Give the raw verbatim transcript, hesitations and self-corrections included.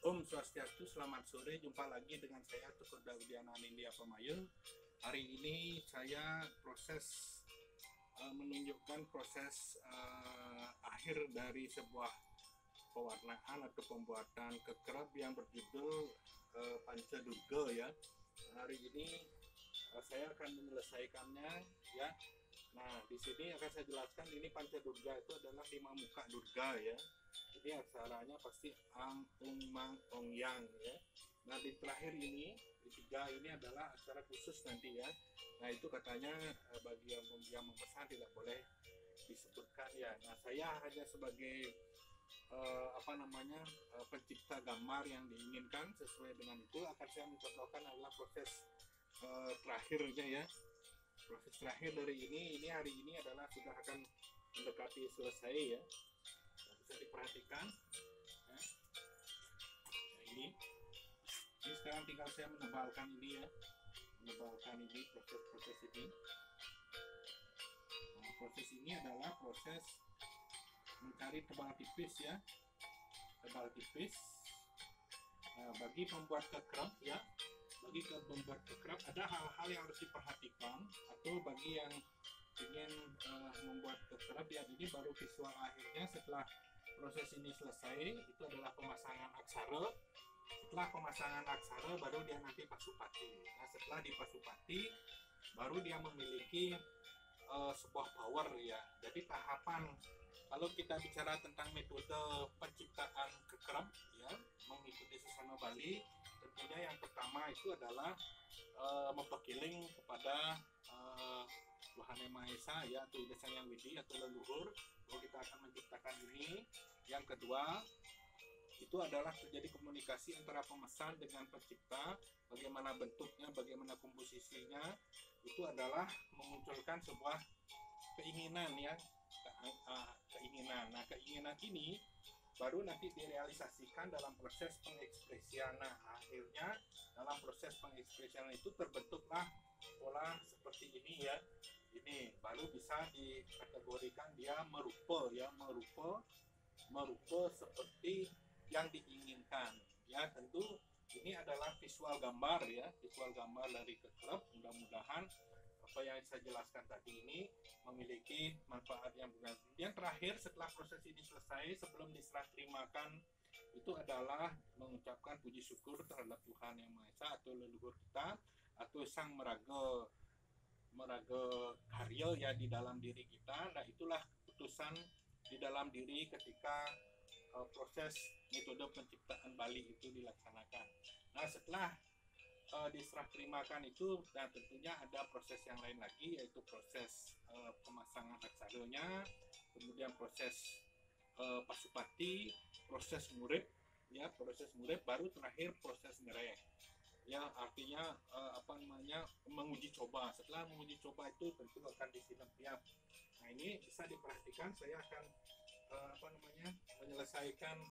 Om Swastiastu, selamat sore. Jumpa lagi dengan saya Tukur Dawidiana Nindya Pemayu. Hari ini saya proses uh, menunjukkan proses uh, akhir dari sebuah pewarnaan atau pembuatan kekerap yang berjudul uh, Pancadurga ya. Hari ini uh, saya akan menyelesaikannya ya. Nah, di sini akan saya jelaskan ini Pancadurga itu adalah lima muka Durga ya. Ini aksaranya pasti ang, ung, mang, ong, yang ya. Nah di terakhir ini, di tiga ini adalah aksara khusus nanti ya. Nah itu katanya eh, bagi yang, yang memesan tidak boleh disebutkan ya. Nah saya hanya sebagai eh, apa namanya eh, pencipta gambar yang diinginkan sesuai dengan itu akan saya mencontohkan adalah proses eh, terakhirnya ya. Proses terakhir dari ini, ini hari ini adalah sudah akan mendekati selesai ya. Nah, bisa diperhatikan ya. Nah, ini ini sekarang tinggal saya menebalkan ini ya, menebalkan ini proses-proses ini. Nah, proses ini adalah proses mencari tebal tipis ya, tebal tipis. Nah, bagi pembuat kekrab ya, bagi pembuat kekrab ada hal-hal yang harus diperhatikan, atau bagi yang ingin uh, membuat kekerap ya, ini baru visual akhirnya setelah proses ini selesai. Itu adalah pemasangan aksara. Setelah pemasangan aksara baru dia nanti pasupati. Nah setelah dipasupati baru dia memiliki uh, sebuah power ya. Jadi tahapan kalau kita bicara tentang metode penciptaan kekerap ya mengikuti Susana Bali, tentunya yang pertama itu adalah uh, memperkiling kepada uh, Tuhan Yang Maha Esa ya, atau Ida Sang Yang Widi atau leluhur bahwa kita akan menciptakan ini. Yang kedua itu adalah terjadi komunikasi antara pemesan dengan pencipta, bagaimana bentuknya, bagaimana komposisinya. Itu adalah memunculkan sebuah keinginan ya, keinginan. Nah keinginan ini baru nanti direalisasikan dalam proses pengekspresian. Nah akhirnya dalam proses pengekspresian itu terbentuklah pola seperti ini ya. Ini baru bisa dikategorikan dia merupa ya, merupa merupa seperti yang diinginkan ya. Tentu ini adalah visual gambar ya, visual gambar dari kekerap. Mudah-mudahan apa yang saya jelaskan tadi ini memiliki manfaat yang benar. Yang terakhir setelah proses ini selesai, sebelum diserah terimakan, itu adalah mengucapkan puji syukur terhadap Tuhan Yang Maha Esa atau leluhur kita, atau Sang Meraga Meraga Karya ya di dalam diri kita. Nah itulah keputusan di dalam diri ketika uh, proses metode penciptaan Bali itu dilaksanakan. Nah setelah uh, diserah terimakan itu, dan tentunya ada proses yang lain lagi, yaitu proses uh, pemasangan aksaranya, kemudian proses uh, pasupati, proses murid ya, proses murid, baru terakhir proses ngereh ya, artinya uh, apa namanya menguji coba. Setelah menguji coba itu tentu akan disilap ya. Nah ini bisa diperhatikan, saya akan uh, apa namanya menyelesaikan